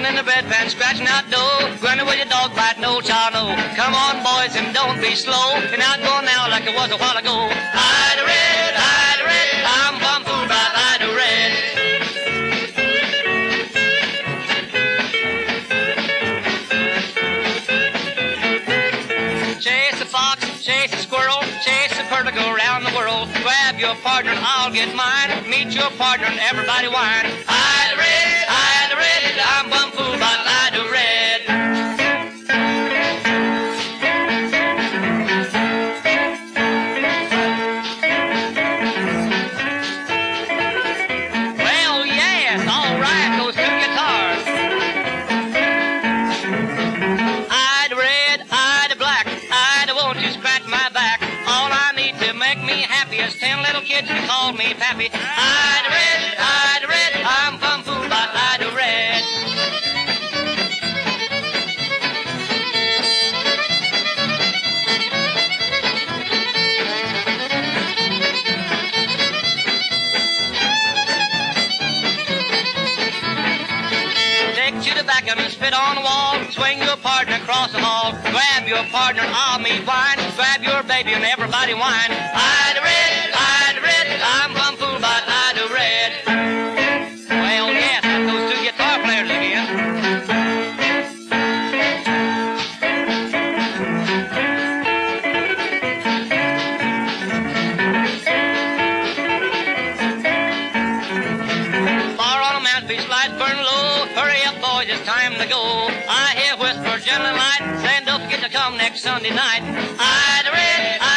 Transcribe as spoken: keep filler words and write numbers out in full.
in the bedpan, scratching out dough. Granny with your dog bite, no child, no. Come on, boys, and don't be slow. And out going now like it was a while ago. Ida Red, Ida Red, I'm bum fooled by Ida Red. Chase a fox, chase a squirrel, chase a bird to go around the world. Grab your partner and I'll get mine. Meet your partner and everybody whine. Ida Red, Ida Red, I'm bum fooled by Ida Red. Well, yes, all right, those two guitars. Ida Red, Ida Black, Ida, won't you scratch my back? All I need to make me happy is ten little kids to call me Pappy. Ida Red, Ida Red, I'm bum fooled by Ida Red. Take to the back and spit on the wall. Swing your partner across the hall. Grab your partner, I'll meet wine. Grab your baby and everybody whine. Ida Red, Ida Red, I'm bum fooled by Ida Red. Well, yes, that's those two guitar players again. Far on a man's lights burn low. Hurry up, boys, it's time to go. I hear whisper gentle and light, saying don't forget to come next Sunday night. Ida Red,